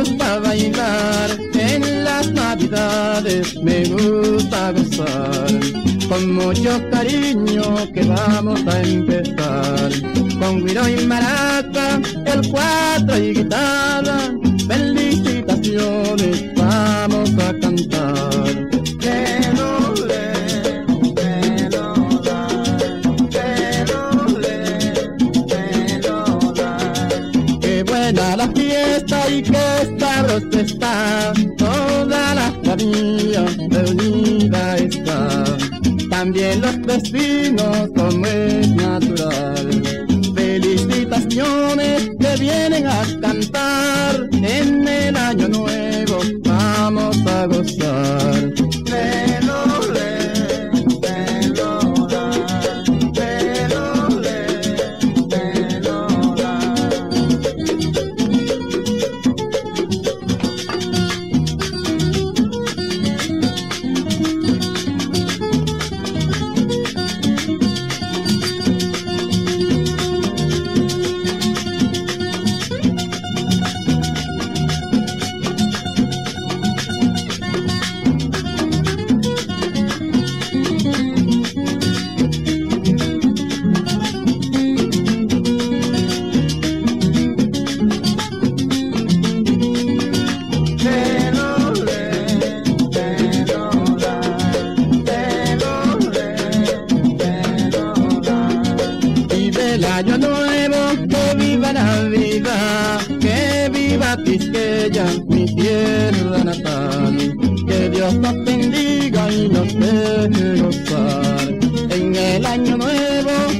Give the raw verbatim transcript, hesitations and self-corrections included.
gusta bailar, en las navidades me gusta gozar, con mucho cariño que vamos a empezar, con güiro y maraca, el cuatro y guitarra, felicitaciones vamos a cantar. La fiesta y que sabroso está, toda la familia reunida está, también los vecinos como es natural, felicitaciones que vienen a cantar, en el año nuevo vamos a gozar. El año nuevo, que viva Navidad, que viva Quisqueya, mi tierra natal, que Dios nos bendiga y nos deje gozar. En el año nuevo